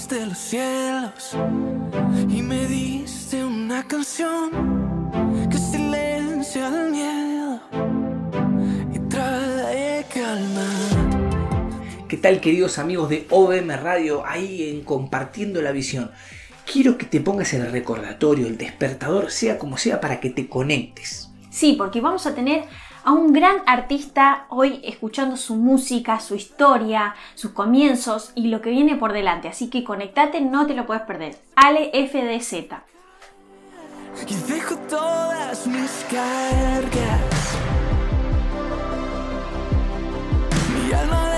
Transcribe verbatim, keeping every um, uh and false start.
rompiste los cielos y me diste una canción que silencia el miedo y trae calma. ¿Qué tal, queridos amigos de O V M Radio, ahí en Compartiendo la Visión? Quiero que te pongas el recordatorio, el despertador, sea como sea, para que te conectes. Sí, porque vamos a tener a un gran artista hoy escuchando su música, su historia, sus comienzos y lo que viene por delante. Así que conectate, no te lo puedes perder. Ale F D Z. Y dejo todas mis cargas, mi alma